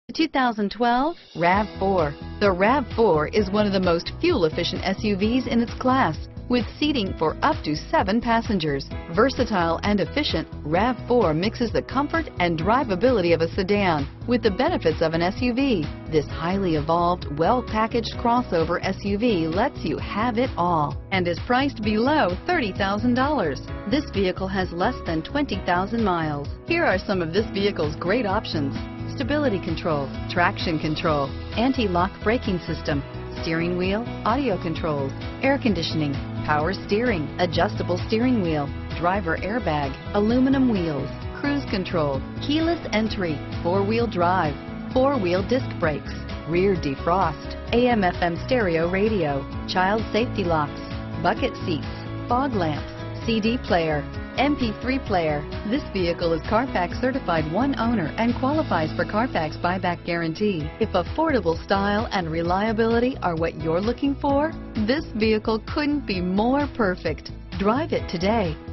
2012 RAV4. The RAV4 is one of the most fuel-efficient SUVs in its class, with seating for up to 7 passengers. Versatile and efficient, RAV4 mixes the comfort and drivability of a sedan with the benefits of an SUV. This highly evolved, well-packaged crossover SUV lets you have it all and is priced below $30,000. This vehicle has less than 20,000 miles. Here are some of this vehicle's great options: stability control, traction control, anti-lock braking system, steering wheel audio controls, air conditioning, power steering, adjustable steering wheel, driver airbag, aluminum wheels, cruise control, keyless entry, 4-wheel drive, 4-wheel disc brakes, rear defrost, AM/FM stereo radio, child safety locks, bucket seats, fog lamps, CD player, MP3 player. This vehicle is Carfax certified one owner and qualifies for Carfax buyback guarantee. If affordable style and reliability are what you're looking for, this vehicle couldn't be more perfect. Drive it today.